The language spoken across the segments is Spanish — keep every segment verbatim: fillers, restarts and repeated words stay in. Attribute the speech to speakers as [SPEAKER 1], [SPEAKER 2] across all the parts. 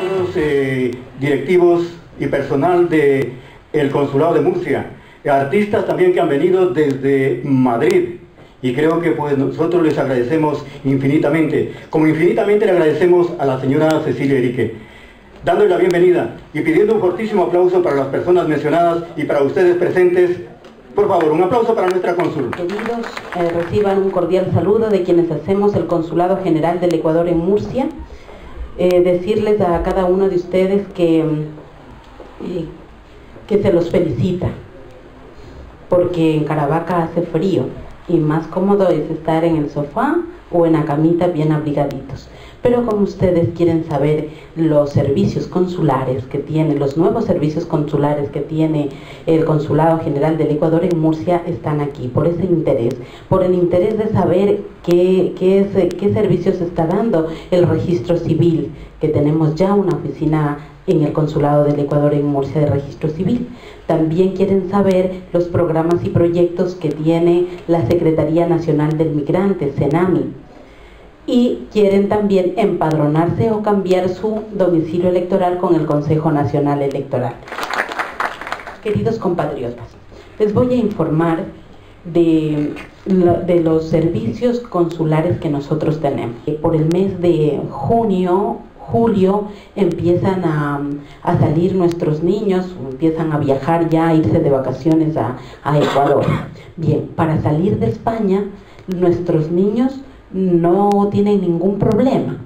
[SPEAKER 1] miembros eh, directivos y personal del Consulado de Murcia, artistas también que han venido desde Madrid, y creo que pues nosotros les agradecemos infinitamente, como infinitamente le agradecemos a la señora Cecilia Erique, dándole la bienvenida y pidiendo un fortísimo aplauso para las personas mencionadas y para ustedes presentes. Por favor, un aplauso para nuestra cónsul.
[SPEAKER 2] Queridos, eh, reciban un cordial saludo de quienes hacemos el Consulado General del Ecuador en Murcia. Eh, decirles a cada uno de ustedes que, eh, que se los felicita, porque en Caravaca hace frío y más cómodo es estar en el sofá o en la camita bien abrigaditos. Pero como ustedes quieren saber los servicios consulares que tiene, los nuevos servicios consulares que tiene el Consulado General del Ecuador en Murcia, están aquí, por ese interés, por el interés de saber qué, qué, es, qué servicios está dando el registro civil, que tenemos ya una oficina en el Consulado del Ecuador en Murcia de registro civil. También quieren saber los programas y proyectos que tiene la Secretaría Nacional del Migrante, CENAMI. Y quieren también empadronarse o cambiar su domicilio electoral con el Consejo Nacional Electoral. Queridos compatriotas, les voy a informar de, de los servicios consulares que nosotros tenemos. Por el mes de junio, julio, empiezan a, a salir nuestros niños, empiezan a viajar ya, a irse de vacaciones a, a Ecuador. Bien, para salir de España, nuestros niños no tienen ningún problema.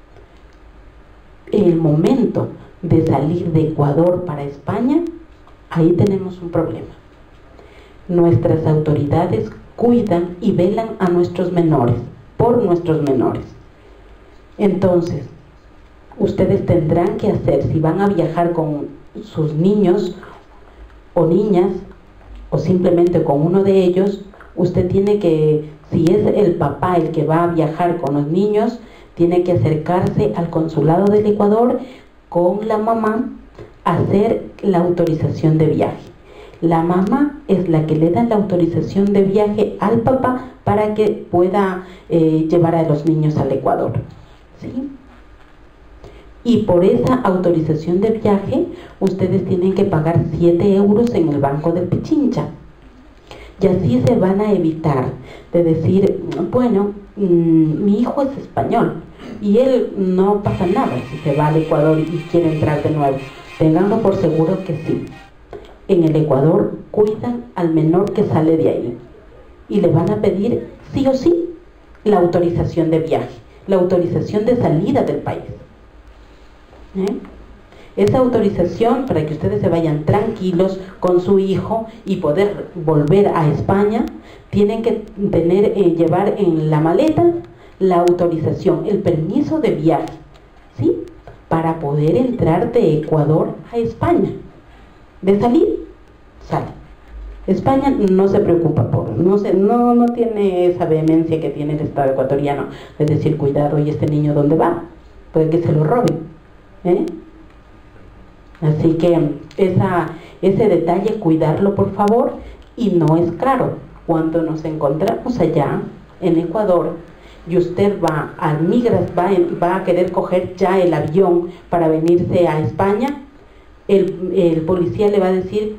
[SPEAKER 2] El momento de salir de Ecuador para España, ahí tenemos un problema. Nuestras autoridades cuidan y velan a nuestros menores, por nuestros menores. Entonces, ustedes tendrán que hacer, si van a viajar con sus niños o niñas, o simplemente con uno de ellos, usted tiene que, si es el papá el que va a viajar con los niños, tiene que acercarse al Consulado del Ecuador con la mamá a hacer la autorización de viaje. La mamá es la que le da la autorización de viaje al papá para que pueda eh, llevar a los niños al Ecuador, ¿sí? Y por esa autorización de viaje, ustedes tienen que pagar siete euros en el Banco del Pichincha. Y así se van a evitar de decir, bueno, mmm, mi hijo es español y él no pasa nada si se va al Ecuador y quiere entrar de nuevo. Ténganlo por seguro que sí. En el Ecuador cuidan al menor que sale de ahí y le van a pedir sí o sí la autorización de viaje, la autorización de salida del país. ¿Eh? Esa autorización para que ustedes se vayan tranquilos con su hijo y poder volver a España, tienen que tener, eh, llevar en la maleta la autorización, el permiso de viaje, ¿sí? Para poder entrar de Ecuador a España. De salir, sale. España no se preocupa por, no, se, no, no tiene esa vehemencia que tiene el Estado ecuatoriano, es decir, cuidado, ¿y este niño dónde va? Puede que se lo roben, ¿eh? Así que esa, ese detalle, cuidarlo por favor, y no es caro. Cuando nos encontramos allá en Ecuador y usted va a Migras, va, va a querer coger ya el avión para venirse a España, el, el policía le va a decir,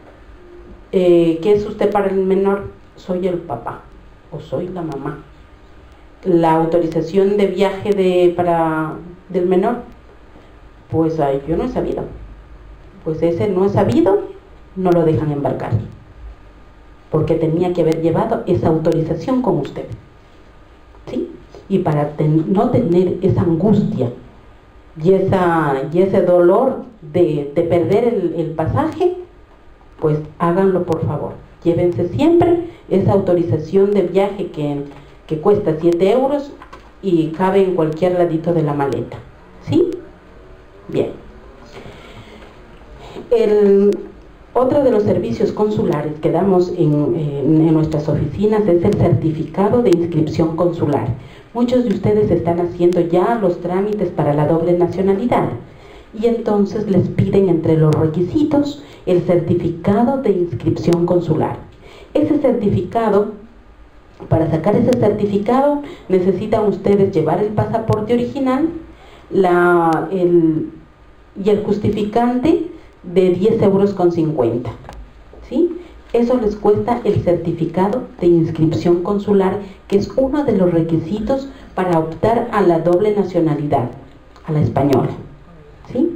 [SPEAKER 2] eh, ¿qué es usted para el menor? Soy el papá o soy la mamá. La autorización de viaje de, para, del menor, pues ay, yo no he sabido. Pues ese no es sabido, no lo dejan embarcar, porque tenía que haber llevado esa autorización con usted, ¿sí? Y para ten, no tener esa angustia y, esa, y ese dolor de, de perder el, el pasaje, pues háganlo por favor. Llévense siempre esa autorización de viaje que, que cuesta siete euros y cabe en cualquier ladito de la maleta, ¿sí? Bien. El, otro de los servicios consulares que damos en, en, en nuestras oficinas es el certificado de inscripción consular. Muchos de ustedes están haciendo ya los trámites para la doble nacionalidad y entonces les piden entre los requisitos el certificado de inscripción consular. Ese certificado, para sacar ese certificado, necesitan ustedes llevar el pasaporte original, la, el y el justificante de diez euros con cincuenta, ¿sí? Eso les cuesta el certificado de inscripción consular, que es uno de los requisitos para optar a la doble nacionalidad, a la española, ¿sí?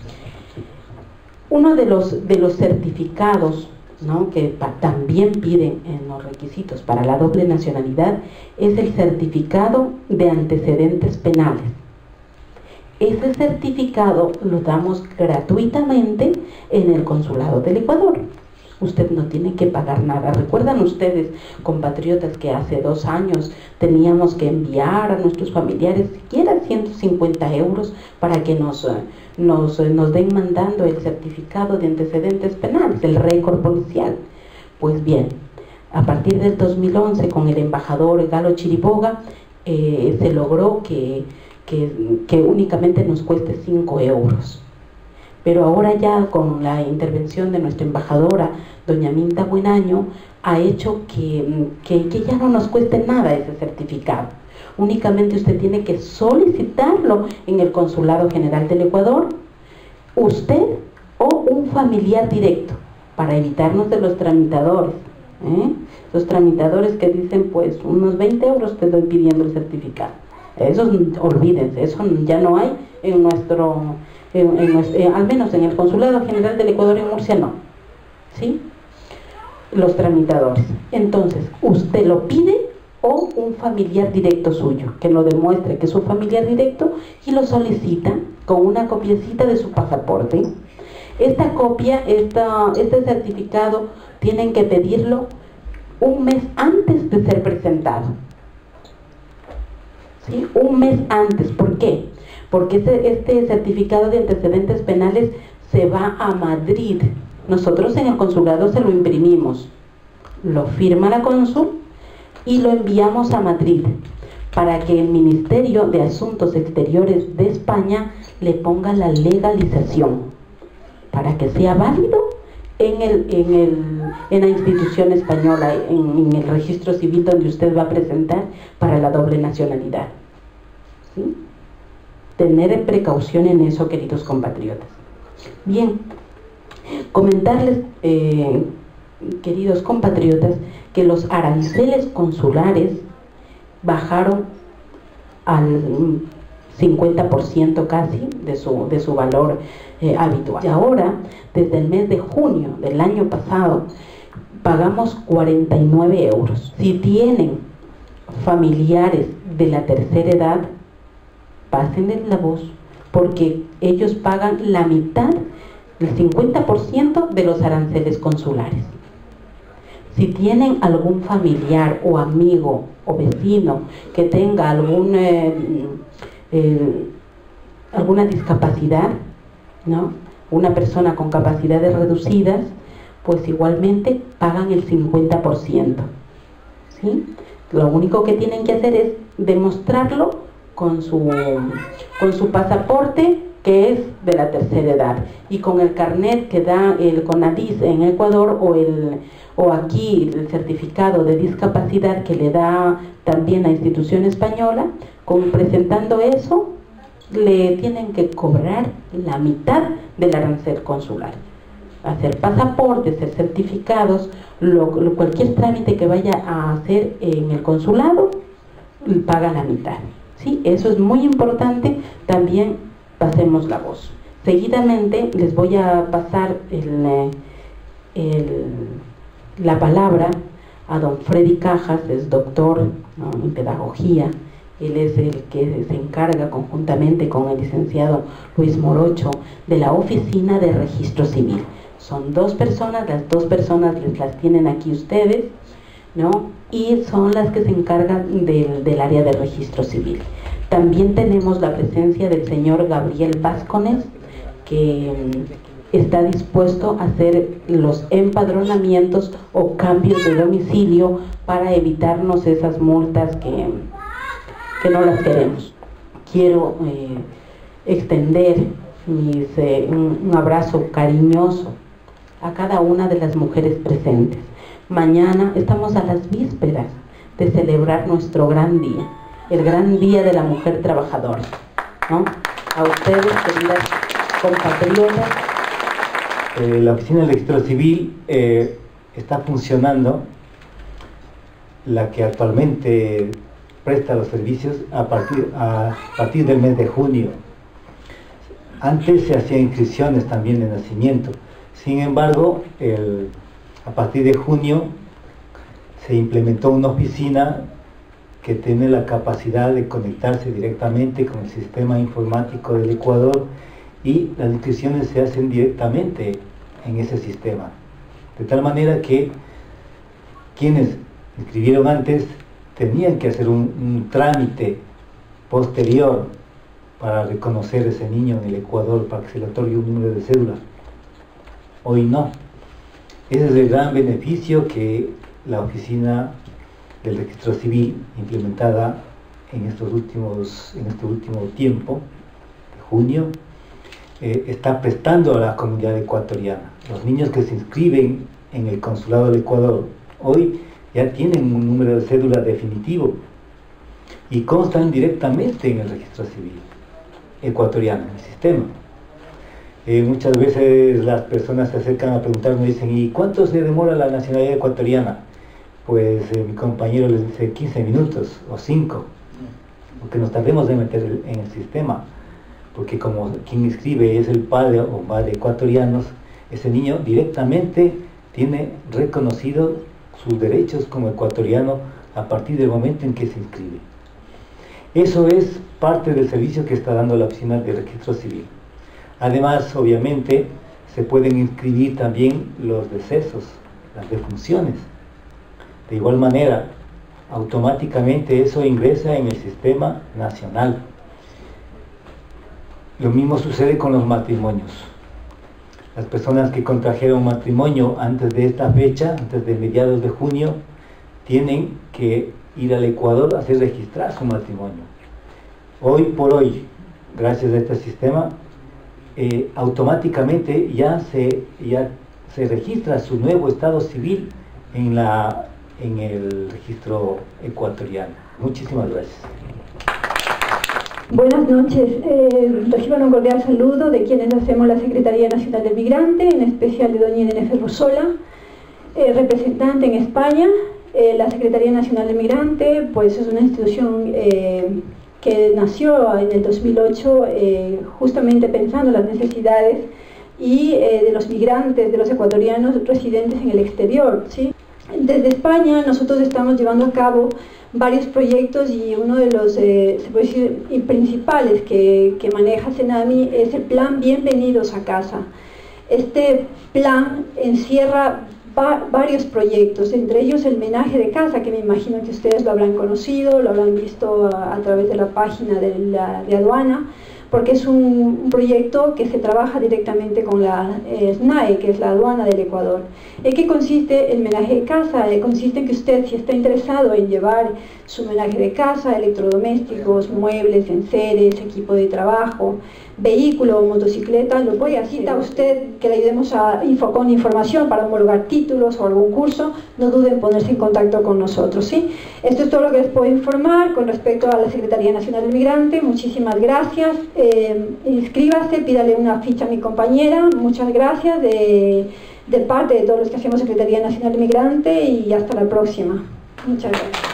[SPEAKER 2] Uno de los, de los certificados, ¿no?, que pa, también piden en los requisitos para la doble nacionalidad es el certificado de antecedentes penales. Ese certificado lo damos gratuitamente en el Consulado del Ecuador. Usted no tiene que pagar nada. ¿Recuerdan ustedes, compatriotas, que hace dos años teníamos que enviar a nuestros familiares siquiera ciento cincuenta euros para que nos, nos, nos den mandando el certificado de antecedentes penales, el récord policial? Pues bien, a partir del dos mil once, con el embajador Galo Chiriboga, eh, se logró que, que, que únicamente nos cueste cinco euros. Pero ahora ya con la intervención de nuestra embajadora, doña Minta Buenaño, ha hecho que, que, que ya no nos cueste nada ese certificado. Únicamente usted tiene que solicitarlo en el Consulado General del Ecuador, usted o un familiar directo, para evitarnos de los tramitadores. ¿eh? Los tramitadores que dicen, pues, unos veinte euros te estoy pidiendo el certificado. Eso, olvídense, eso ya no hay en nuestro... En, en, eh, al menos en el Consulado General del Ecuador en Murcia no, ¿sí? Los tramitadores. Entonces, usted lo pide o un familiar directo suyo, que lo demuestre que es un familiar directo y lo solicita con una copiecita de su pasaporte. Esta copia, esta, este certificado, tienen que pedirlo un mes antes de ser presentado. ¿Sí? Un mes antes. ¿Por qué? Porque este, este certificado de antecedentes penales se va a Madrid. Nosotros en el consulado se lo imprimimos, lo firma la cónsul y lo enviamos a Madrid para que el Ministerio de Asuntos Exteriores de España le ponga la legalización para que sea válido en, el, en, el, en la institución española, en, en el registro civil donde usted va a presentar para la doble nacionalidad. ¿Sí? Tener precaución en eso, queridos compatriotas. Bien, comentarles, eh, queridos compatriotas, que los aranceles consulares bajaron al cincuenta por ciento casi de su, de su valor eh, habitual. Y ahora, desde el mes de junio del año pasado, pagamos cuarenta y nueve euros. Si tienen familiares de la tercera edad, pásenles la voz, porque ellos pagan la mitad, el cincuenta por ciento de los aranceles consulares. Si tienen algún familiar o amigo o vecino que tenga algún, eh, eh, alguna discapacidad, ¿no?, una persona con capacidades reducidas, pues igualmente pagan el cincuenta por ciento. ¿Sí? Lo único que tienen que hacer es demostrarlo con su, con su pasaporte, que es de la tercera edad, y con el carnet que da el CONADIS en Ecuador, o, el, o aquí el certificado de discapacidad que le da también la institución española. Con presentando eso, le tienen que cobrar la mitad del arancel consular. Hacer pasaportes, hacer certificados, lo, lo, cualquier trámite que vaya a hacer en el consulado, paga la mitad. Sí, eso es muy importante. También pasemos la voz. Seguidamente les voy a pasar el, el, la palabra a don Freddy Cajas, es doctor, ¿no?, en pedagogía. Él es el que se encarga conjuntamente con el licenciado Luis Morocho de la Oficina de Registro Civil. Son dos personas, las dos personas les las tienen aquí ustedes, ¿no?, y son las que se encargan del, del área de registro civil. También tenemos la presencia del señor Gabriel Vázquez, que está dispuesto a hacer los empadronamientos o cambios de domicilio para evitarnos esas multas que, que no las queremos. Quiero eh, extender mis, eh, un, un abrazo cariñoso a cada una de las mujeres presentes. Mañana estamos a las vísperas de celebrar nuestro gran día, el gran día de la mujer trabajadora, ¿no? A ustedes, queridas compatriotas.
[SPEAKER 3] Eh, la Oficina del Registro Civil eh, está funcionando, la que actualmente presta los servicios a partir, a partir del mes de junio. Antes se hacían inscripciones también de nacimiento, sin embargo, el, a partir de junio se implementó una oficina que tiene la capacidad de conectarse directamente con el sistema informático del Ecuador, y las inscripciones se hacen directamente en ese sistema, de tal manera que quienes inscribieron antes tenían que hacer un, un trámite posterior para reconocer a ese niño en el Ecuador, para que se le otorgue un número de cédula. Hoy no. Ese es el gran beneficio que la Oficina del Registro Civil, implementada en estos últimos, en este último tiempo, de junio, eh, está prestando a la comunidad ecuatoriana. Los niños que se inscriben en el Consulado del Ecuador hoy ya tienen un número de cédula definitivo y constan directamente en el registro civil ecuatoriano, en el sistema. Eh, muchas veces las personas se acercan a preguntarme y dicen: ¿y cuánto se demora la nacionalidad ecuatoriana? Pues eh, mi compañero les dice quince minutos o cinco, porque nos tardemos de meter el, en el sistema, porque como quien inscribe es el padre o madre ecuatorianos, ese niño directamente tiene reconocido sus derechos como ecuatoriano a partir del momento en que se inscribe. Eso es parte del servicio que está dando la Oficina de Registro Civil. Además, obviamente, se pueden inscribir también los decesos, las defunciones. De igual manera, automáticamente eso ingresa en el sistema nacional. Lo mismo sucede con los matrimonios. Las personas que contrajeron matrimonio antes de esta fecha, antes de mediados de junio, tienen que ir al Ecuador a hacer registrar su matrimonio. Hoy por hoy, gracias a este sistema, eh, automáticamente ya se, ya se registra su nuevo estado civil en, la, en el registro ecuatoriano. Muchísimas gracias.
[SPEAKER 4] Buenas noches, eh, reciban un cordial saludo de quienes hacemos la Secretaría Nacional del Migrante, en especial de doña Irene Ferrusola, eh, representante en España. Eh, la Secretaría Nacional del Migrante pues, es una institución eh, que nació en el dos mil ocho eh, justamente pensando en las necesidades y eh, de los migrantes, de los ecuatorianos residentes en el exterior, ¿sí? Desde España nosotros estamos llevando a cabo varios proyectos y uno de los eh, se puede decir, principales que, que maneja Senami es el plan Bienvenidos a Casa. Este plan encierra va, varios proyectos, entre ellos el menaje de casa, que me imagino que ustedes lo habrán conocido, lo habrán visto a, a través de la página de, la, de aduana, porque es un, un proyecto que se trabaja directamente con la eh, S N A E, que es la aduana del Ecuador. ¿En qué consiste el menaje de casa? Eh, consiste en que usted, si está interesado en llevar su menaje de casa, electrodomésticos, muebles, enseres, equipo de trabajo, vehículo o motocicleta, lo puede hacer. A usted que le ayudemos a Infocon información para homologar títulos o algún curso, no duden en ponerse en contacto con nosotros, ¿sí? Esto es todo lo que les puedo informar con respecto a la Secretaría Nacional del Migrante. Muchísimas gracias. Eh, inscríbase, pídale una ficha a mi compañera. Muchas gracias de, de parte de todos los que hacemos Secretaría Nacional del Migrante y hasta la próxima. Muchas gracias.